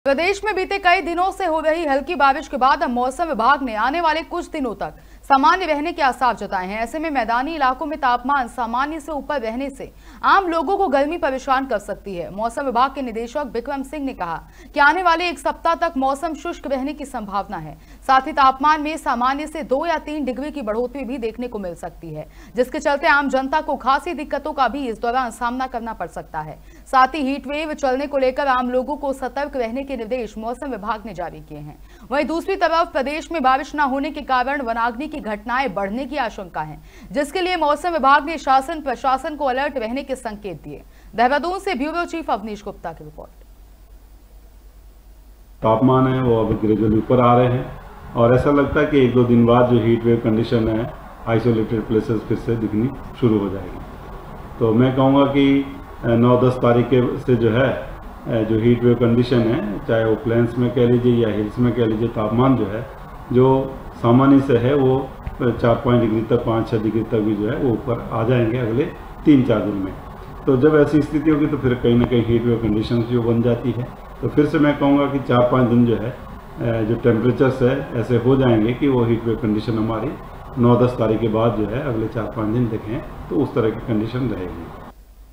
प्रदेश में बीते कई दिनों से हो रही हल्की बारिश के बाद अब मौसम विभाग ने आने वाले कुछ दिनों तक सामान्य रहने के आसार जताए हैं। ऐसे में मैदानी इलाकों में तापमान सामान्य से ऊपर रहने से आम लोगों को गर्मी परेशान कर सकती है। मौसम विभाग के निदेशक विक्रम सिंह ने कहा कि आने वाले एक सप्ताह तक मौसम शुष्क रहने की संभावना है। साथ ही तापमान में सामान्य से 2 या 3 डिग्री की बढ़ोतरी भी देखने को मिल सकती है, जिसके चलते आम जनता को खासी दिक्कतों का भी इस दौरान सामना करना पड़ सकता है। साथ ही हीट वेव चलने को लेकर आम लोगों को सतर्क रहने के निर्देश मौसम विभाग ने जारी किए हैं। वहीं दूसरी तरफ प्रदेश में बारिश न होने के कारण वनाग्नि की घटनाएं बढ़ने की आशंका है, जिसके लिए मौसम विभाग ने शासन प्रशासन को अलर्ट रहने के संकेत दिए। देहरादून से ब्यूरो चीफ अवनीश गुप्ता की रिपोर्ट। तापमान है वो अब ग्रेजुअली ऊपर आ रहे हैं और ऐसा लगता है कि 1-2 दिन बाद जो हीट वेव कंडीशन है आइसोलेटेड प्लेसेस फिर से दिखनी शुरू हो जाएगी। तो मैं कहूँगा कि 9-10 तारीख से जो है जो हीट वेव कंडीशन है, चाहे वो प्लेन्स में कह लीजिए या हिल्स में कह लीजिए, तापमान जो है जो सामान्य से है वो 4-5 डिग्री तक 5-6 डिग्री तक भी जो है वो ऊपर आ जाएंगे अगले 3-4 दिन में। तो जब ऐसी स्थिति होगी तो फिर कहीं ना कहीं हीट वेव कंडीशन जो बन जाती है, तो फिर से मैं कहूँगा कि 4-5 दिन जो है जो टेम्परेचर्स है ऐसे हो जाएंगे कि वो हीट वेव कंडीशन हमारी 9-10 तारीख के बाद जो है अगले 4-5 दिन देखें तो उस तरह की कंडीशन रहेगी।